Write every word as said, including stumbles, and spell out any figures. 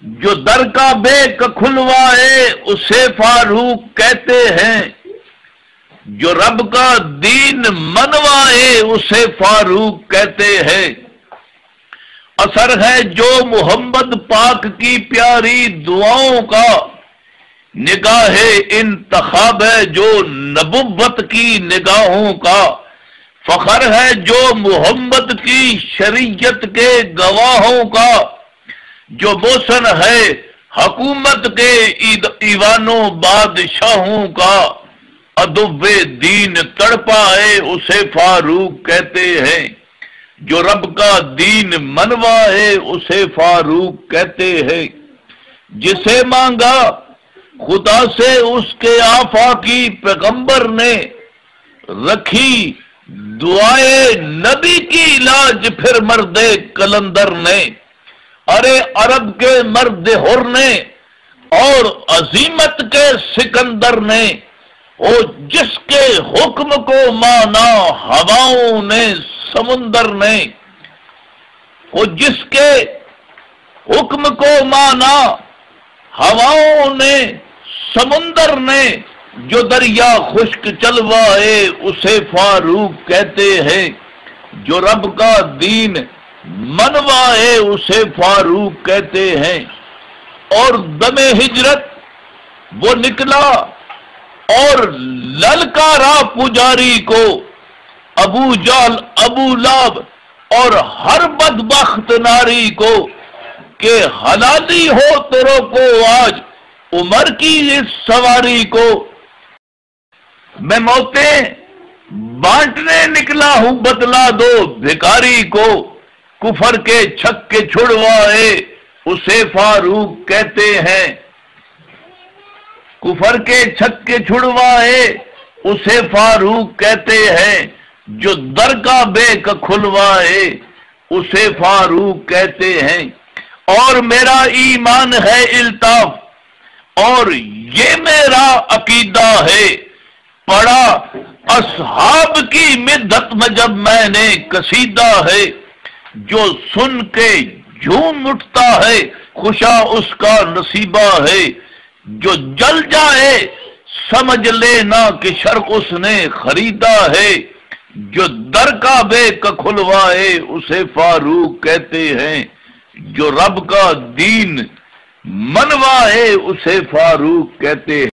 جو در کا بے کھلوائے اسے فاروق کہتے ہیں، جو رب کا دین منوائے اسے فاروق کہتے ہیں۔ اثر ہے جو محمد پاک کی پیاری دعاؤں کا، نگاہ انتخاب ہے جو نبوت کی نگاہوں کا، فخر ہے جو محمد کی شریعت کے گواہوں کا، جو موسن ہے حکومت کے ایوانوں بادشاہوں کا، ادب دین تڑپائے اسے فاروق کہتے ہیں، جو رب کا دین منوائے اسے فاروق کہتے ہیں۔ جسے مانگا خدا سے اس کے آفاقی پیغمبر نے، رکھی دعائے نبی کی لاج پھر مرد کلندر نے، ارے عرب کے مرد حر نے اور عظیمت کے سکندر نے، وہ جس کے حکم کو مانا ہواؤں نے سمندر نے، وہ جس کے حکم کو مانا ہواؤں نے سمندر نے، جو دریا خشک چلوائے اسے فاروق کہتے ہیں، جو رب کا دین منوائے اسے فاروق کہتے ہیں۔ اور دم ہجرت وہ نکلا اور للکارا پجاری کو، ابو جہل ابو لہب اور ہر بدبخت ناری کو، کہ حلالی ہو تیرو کو آج عمر کی اس سواری کو، میں موتیں بانٹنے نکلا ہوں بتلا دو بھکاری کو، کفر کے چھکے چھڑوائے اسے فاروق کہتے ہیں، کفر کے چھکے چھڑوائے اسے فاروق کہتے ہیں، جو در کا بے کھلوائے اسے فاروق کہتے ہیں۔ اور میرا ایمان ہے الطاف اور یہ میرا عقیدہ ہے، پڑھا اصحاب کی مدت میں جب میں نے قصیدہ ہے، جو سن کے جھوم اٹھتا ہے خوشا اس کا نصیبہ ہے، جو جل جائے سمجھ لینا کہ شرق اس نے خریدا ہے، جو در کا بے کھلوائے اسے فاروق کہتے ہیں، جو رب کا دین منوائے اسے فاروق کہتے ہیں۔